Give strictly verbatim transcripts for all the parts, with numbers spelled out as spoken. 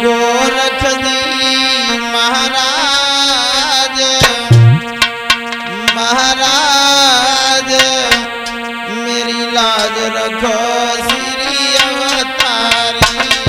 गोरख जी महाराज महाराज मेरी लाज रखो श्री अवतारी।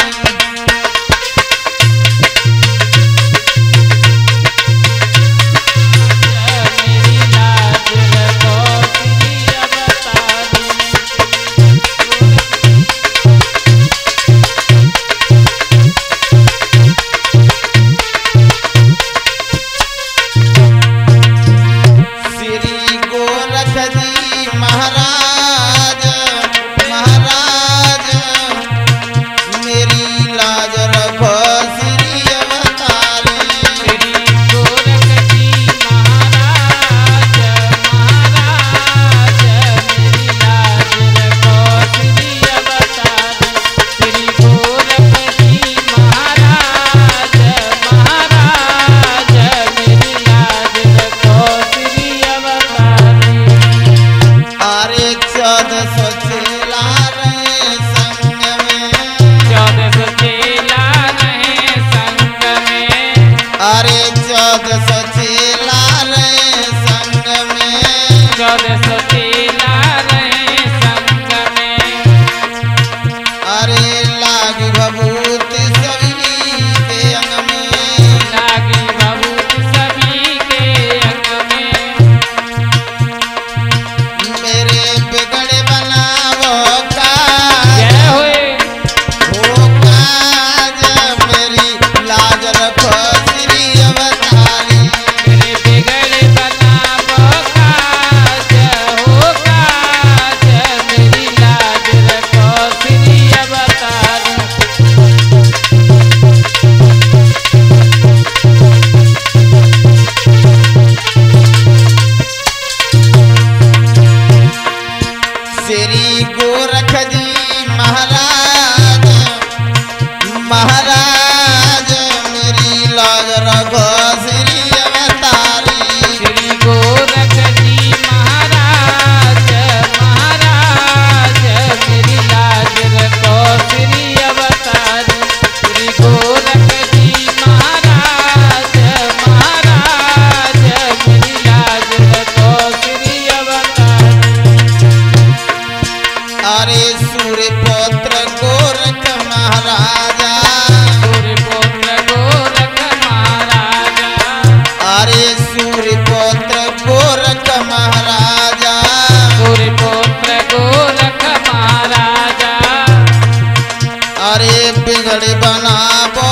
बिगड़ी बना बो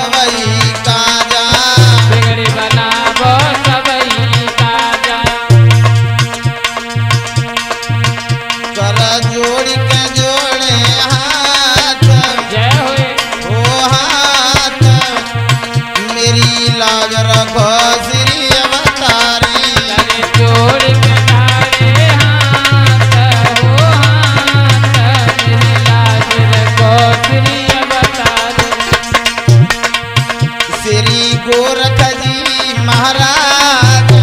सबई काजा बिगड़ी बना बो सबई काजा कर जोड़ी के जोड़े हाथ जय होए ओ हाथ मेरी लाज रखो श्री अवतारी करे जोड़ी के तारे हाथ ओ हाथ मेरी लाज रखो श्री श्री गोरख जी महाराज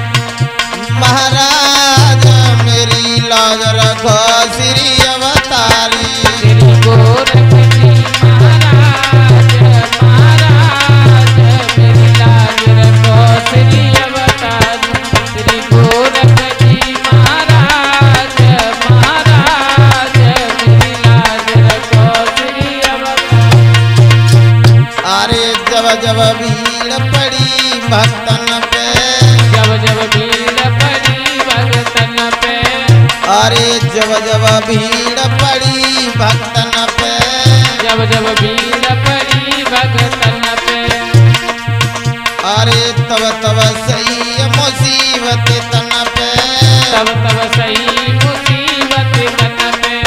महाराज मेरी लाज रखो श्री अवतारी श्री गोरख जी महाराज महाराज मेरी लाज रखो श्री अवतारी श्री गोरख जी महाराज महाराज मेरी लाज रखो श्री अवतारी। अरे जब जब भीड़ पड़ी भक्तन पे जब जब भीड़ पड़ी भक्तन पे अरे जब जब भीड़ पड़ी भक्तन पे जब जब भीड़ पड़ी भक्तन पे अरे तब तब सही मुसीबत तन पे तब तब सही मुसीबत तन पे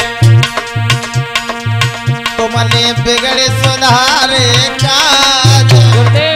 तुमने बिगड़े सुधारे काज